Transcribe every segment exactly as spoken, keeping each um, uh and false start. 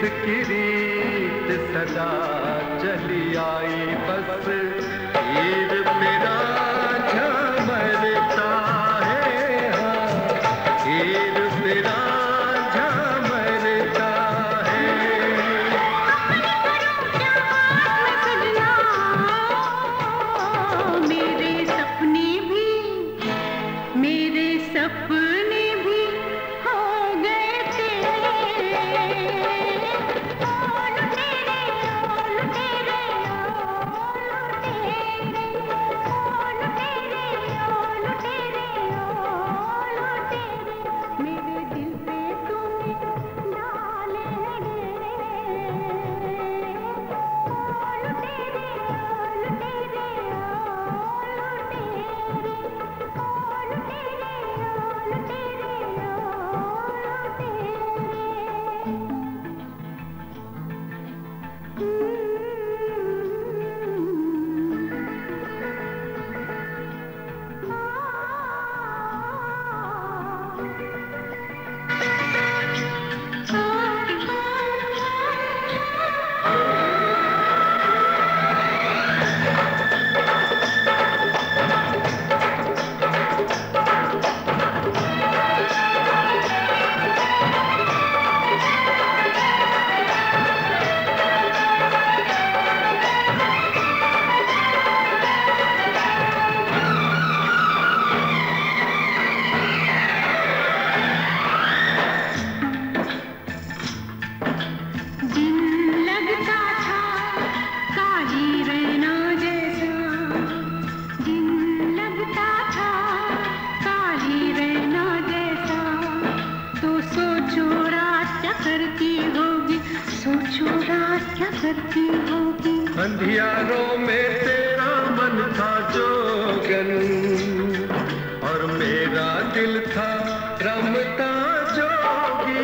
की रीत सदा चली आई, बस हीर मेरा झमरता है, हाँ हीर मेरा झमरता है। मेरे सपने भी मेरे सपने भी हो गए तेरे, ओ लुटेरे ओ लुटेरे ओ लुटेरे, ओ लुटेरे ओ लुटेरे ओ लुटेरे, मेरे दिल पे तूने डाले डेरे, ओ लुटेरे ओ लुटेरे ओ लुटेरे, ओ लुटेरे ओ लुटेरे ओ लुटेरे। करती होगी अंधियारों में तेरा मन था जोगन, और मेरा दिल था रमता जोगी,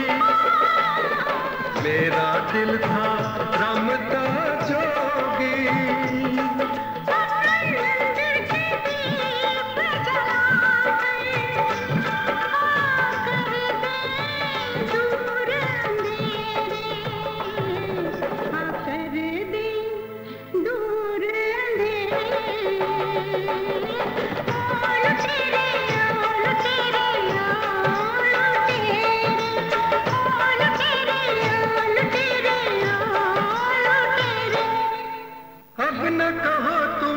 मेरा दिल था रमता जोगी। अब न कहो तुम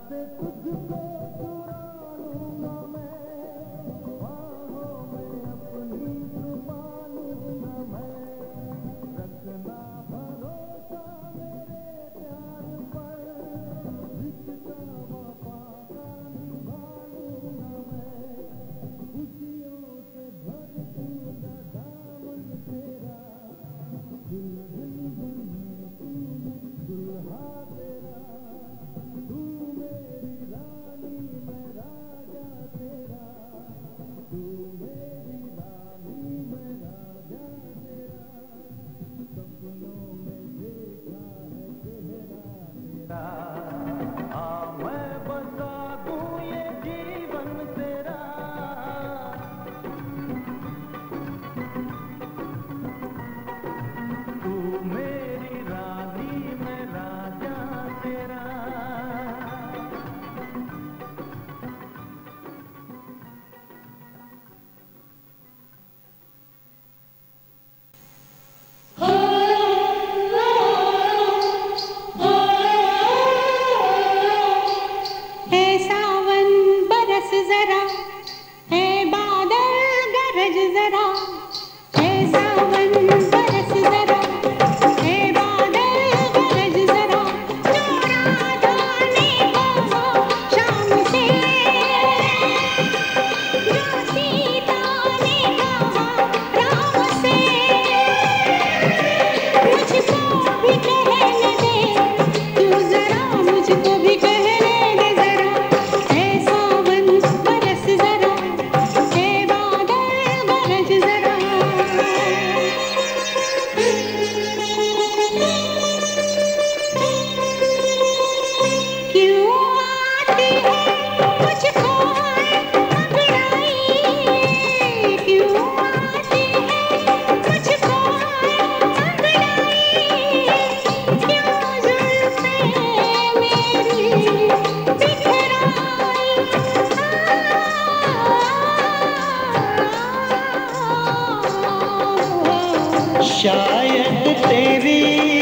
शायद तेरी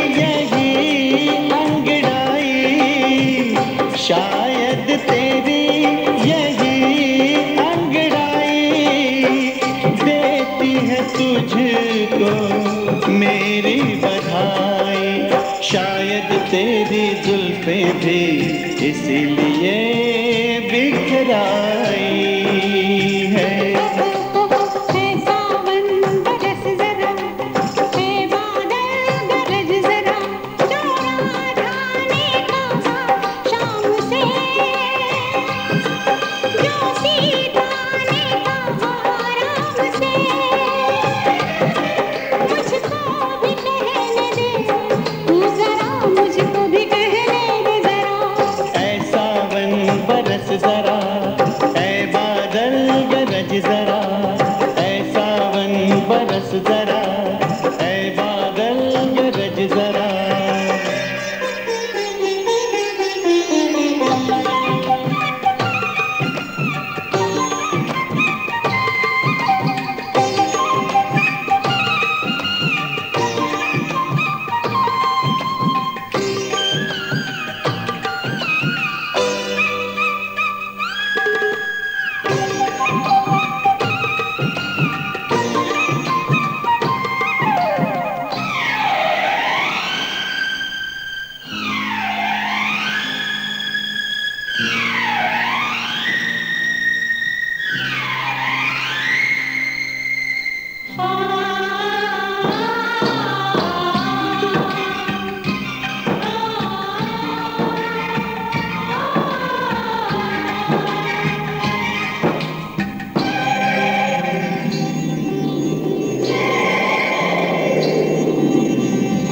यही अंगड़ाई, शायद तेरी यही अंगड़ाई देती है तुझको मेरी बधाई। शायद तेरी जुल्फें भी इसीलिए बिखराई है।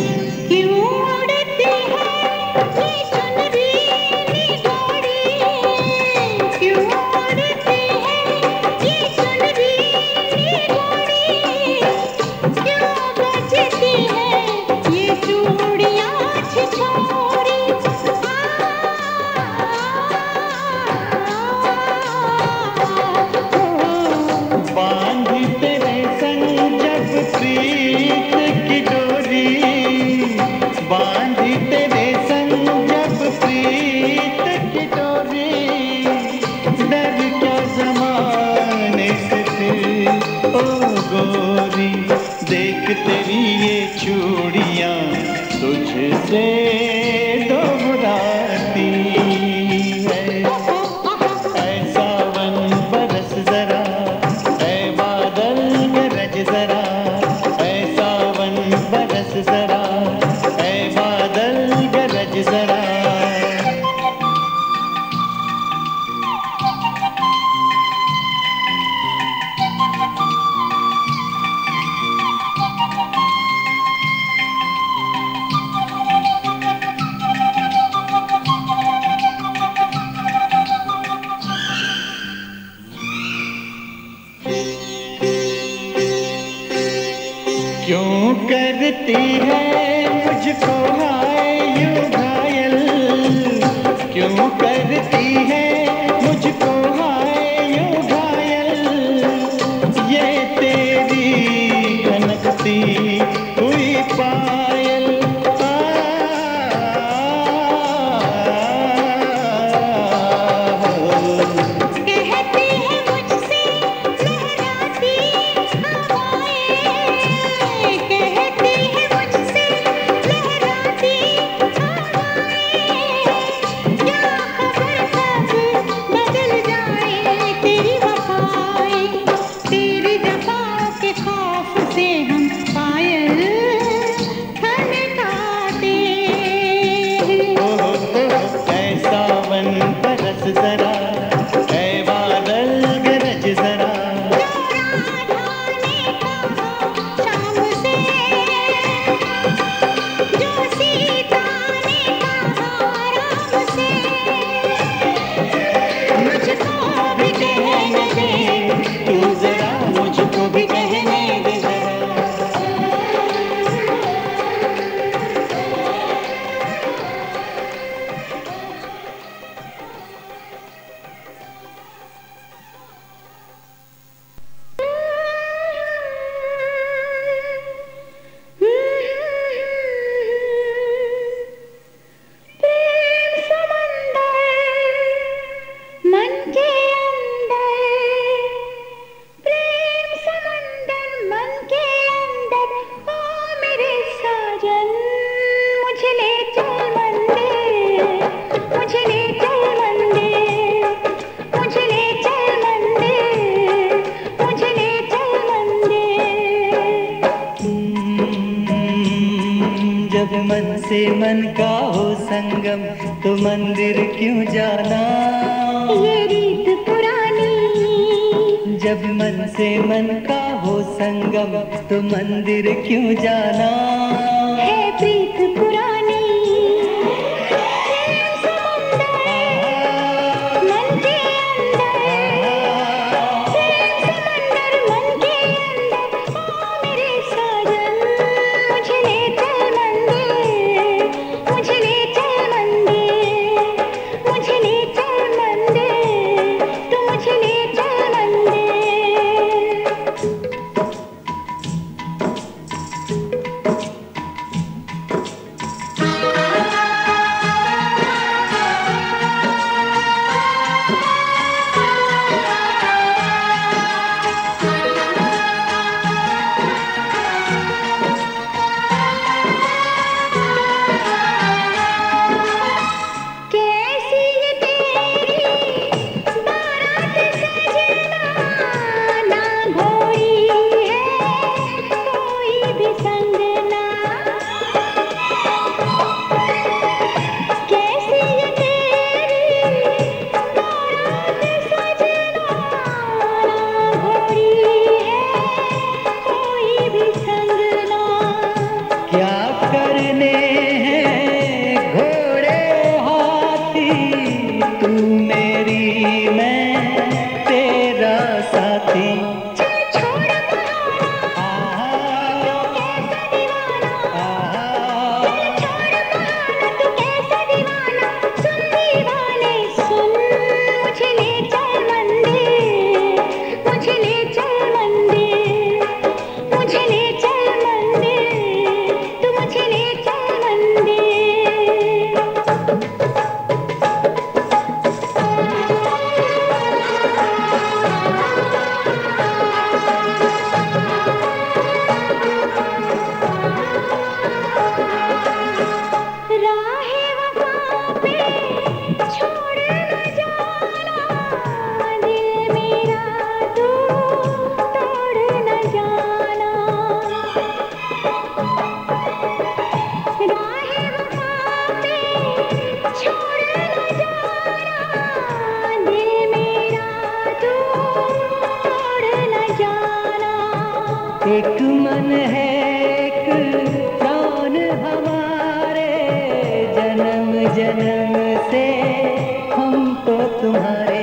क्यों उड़ती है ये चुनरी निगोरी। मुझसे दोहराती है। ऐ सावन बरस जरा, ऐ बादल गरज जरा, ऐ सावन बरस जरा, ऐ बादल गरज जरा। क्यों करती है मुझको हाय यूं घायल, क्यों करती है मुझको हाय यूं घायल, ये तेरी कनकती हुई पायल। आ, कहती है मुझसे लहराती हवाएं, कहती है मुझसे लहराती हवाएं, क्या खबर कब बदल जाए तेरी वफाएं, तेरी जफाओं के खौफ से हम पायल खनकाते हैं। ओ, ओ, ओ, ऐ सावन बरस जरा, ऐ बादल गरज जरा। शाम से जो सीता ने कहा राम से, मुझको भी कहने दे, तू जरा मुझको भी कहने दे जरा। प्रेम समंदर मन के अंदर, प्रेम समंदर मन के अंदर, ओ मेरे साजन मुझे ले चल मंदिर, मुझे ले चल मंदिर, मुझे ले चल मंदिर, मुझे ले चल मंदिर। जब मन से मन का हो संगम, तो मंदिर क्यों जाना? ये रीत पुरानी, जब मन से मन का हो संगम, तो मंदिर क्यों जाना? है प्रीत पुरानी। प्रेम समंदर मन के अंदर, प्रेम समंदर मन के अंदर, ओ मेरे साजन मुझे ले चल मंदिर, मुझे ले चल मंदिर, मुझे ले चल मंदिर, तू मुझे ले चल मंदिर। से हम तो तुम्हारे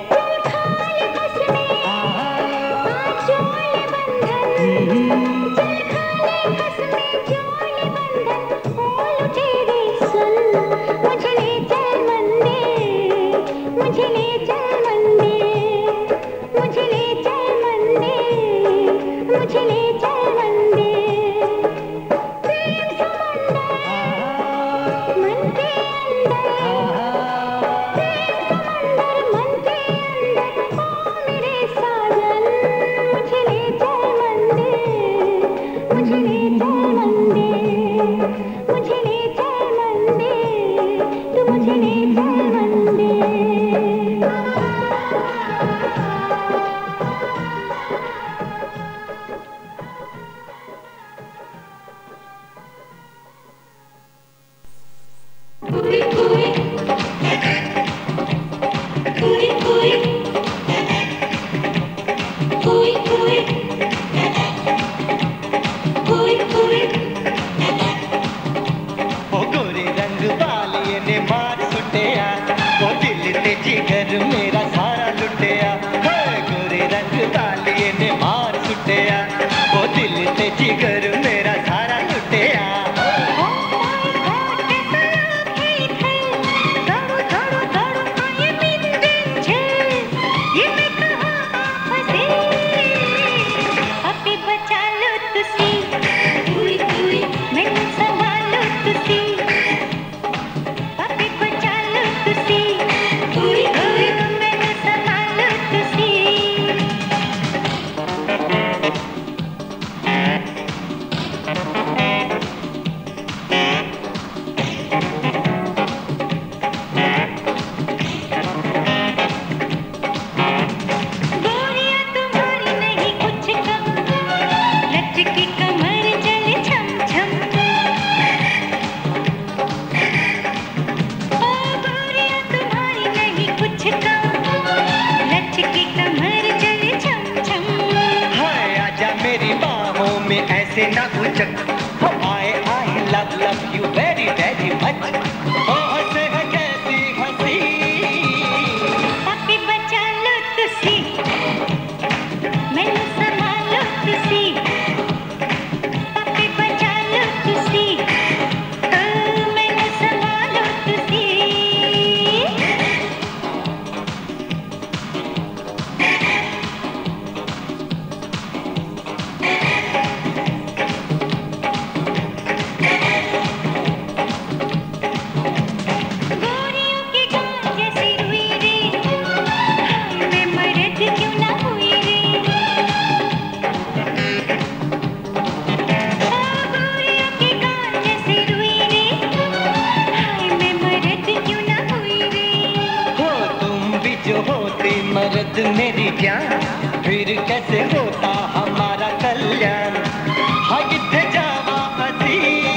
मेरी जान फिर कैसे होता हमारा कल्याण हाँ किथे जावा असी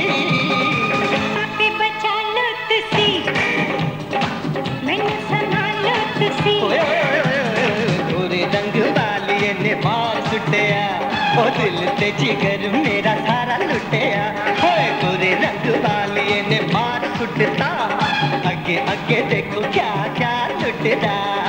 आपे बचा लो तुसी मैनू संभालो तुसी गोरे रंग वाली ने मार सुटिया ओ दिल ते जिगर मेरा सारा लुटिया होए गोरे रंग वाली ने मार सुटता अगे अगे देखो क्या क्या लुटदा